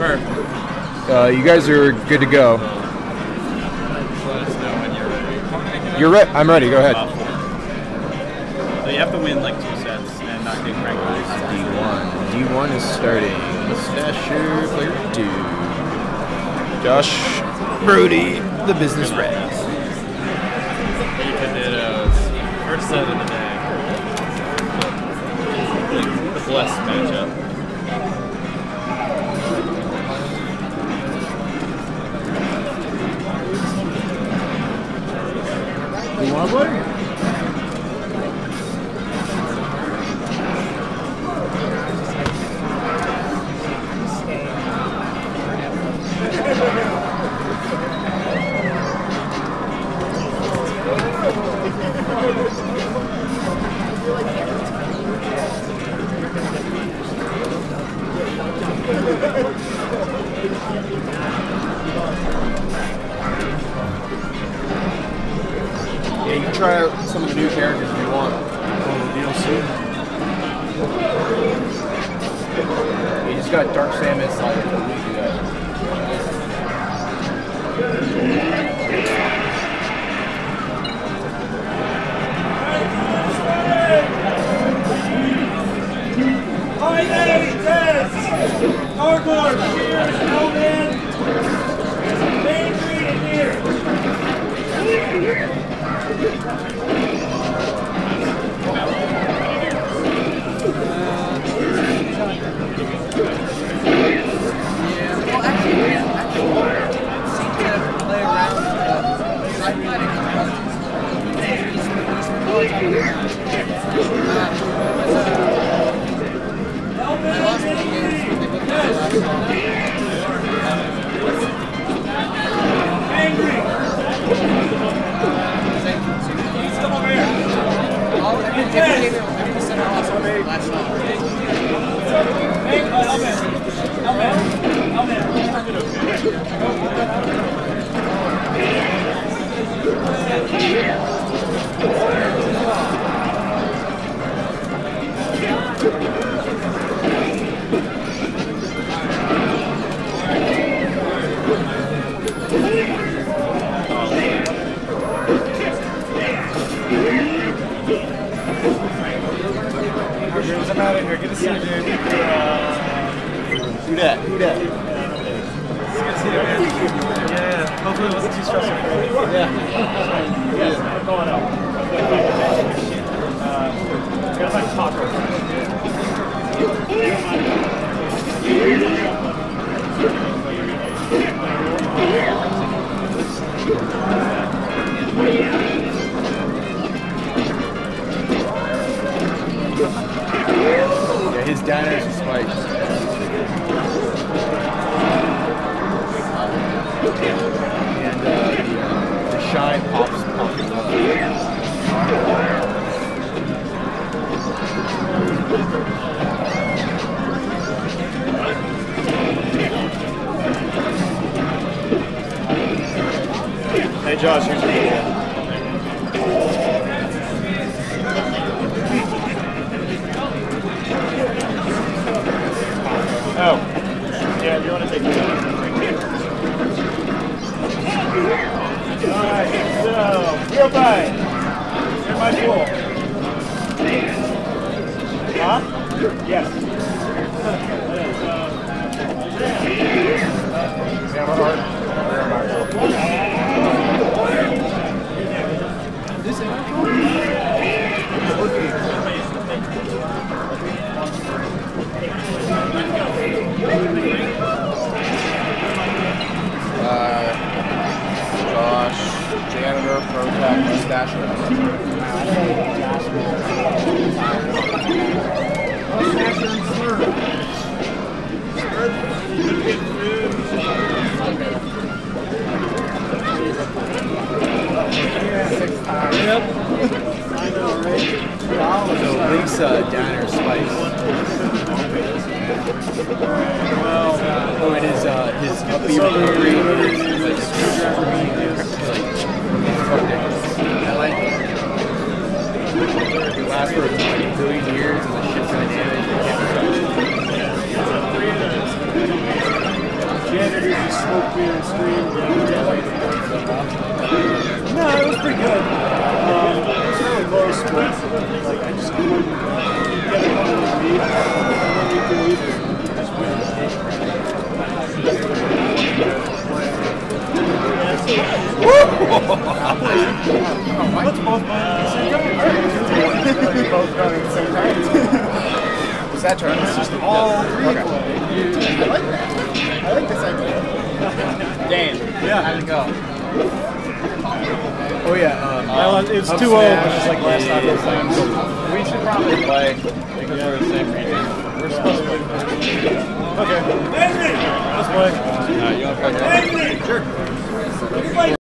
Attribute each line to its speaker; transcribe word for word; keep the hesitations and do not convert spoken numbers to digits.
Speaker 1: Perfect.
Speaker 2: Uh, you guys are good to go.
Speaker 1: Let us know when you're ready.
Speaker 2: You're ready. I'm ready. Go ahead.
Speaker 1: Uh, four. So you have to win like two sets and not get cranked by
Speaker 2: D one. D one is starting. Moustasher, player two. Josh, Brody, the business red.
Speaker 1: First set of the day. The blessed matchup.
Speaker 2: You want to play? Yeah, you can try out some of the new characters if you want. The D L C. You just got Dark Samus like a week ago.
Speaker 3: Hi, Eddie, Tess! Cardboard, here, Snowman! Main Street in here!
Speaker 4: Well, actually, actually, it seemed to play around with the side fighting
Speaker 3: Angry! He's still over here!
Speaker 4: All every every every percent of us last night.
Speaker 3: Hey, helmet! Helmet! Helmet!
Speaker 5: I'm out of here. Good to see you, dude. Uh,
Speaker 2: Who that? Who that?
Speaker 5: Good to see you, man. Yeah, hopefully it wasn't too stressful for you.
Speaker 2: Yeah.
Speaker 5: Yes, I'm going out. Uh, I gotta find tacos.
Speaker 2: Yeah, his diners are spiked. And uh, the, uh, the shine pops pops up.
Speaker 5: Hey, Josh, here's your video. Oh, yeah, you want to take it. Alright, so, real bite. In my pool. Huh? Yes. Camera hard.
Speaker 2: This is Uh, Josh, janitor, protect, Moustasher. Yep. I know, right? So Lisa Diner Spice. Well, oh, it is uh, his upbeat recovery. Like a screwdriver being used. Like, fucked it. I like it. It lasts for like a billion years and the shit's gonna damage. You can't touch it.
Speaker 6: smoked me on stream. No, it was pretty good. Um, it was really close, but like I just couldn't get it on the beat. And then we could leave it. Just win. Let's both play at the same time. Both going at the same time.
Speaker 2: Was that turn?
Speaker 6: It's just all three
Speaker 2: Okay.
Speaker 6: play. I like that. I like this idea.
Speaker 1: Dan.
Speaker 6: Yeah.
Speaker 1: How'd it go?
Speaker 2: Oh yeah. Um,
Speaker 6: Well, it's
Speaker 2: Up
Speaker 6: two oh,
Speaker 2: smash
Speaker 6: but it's like last time
Speaker 2: is-
Speaker 6: time. So
Speaker 1: We should probably play because we're the same region. We're supposed to play first.
Speaker 6: okay,
Speaker 3: Henry!
Speaker 6: let's play.
Speaker 1: Uh, you want to play?
Speaker 3: Henry!
Speaker 1: Sure.
Speaker 3: Everybody